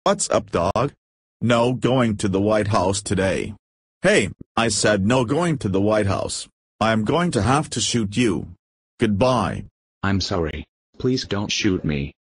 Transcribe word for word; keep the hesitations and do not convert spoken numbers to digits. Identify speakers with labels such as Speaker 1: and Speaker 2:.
Speaker 1: What's up, dog? No going to the White House today. Hey, I said no going to the White House. I'm going to have to shoot you. Goodbye.
Speaker 2: I'm sorry. Please don't shoot me.